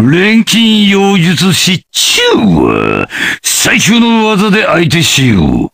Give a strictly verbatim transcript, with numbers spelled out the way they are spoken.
錬金妖術師チュウは最強の技で相手しよう。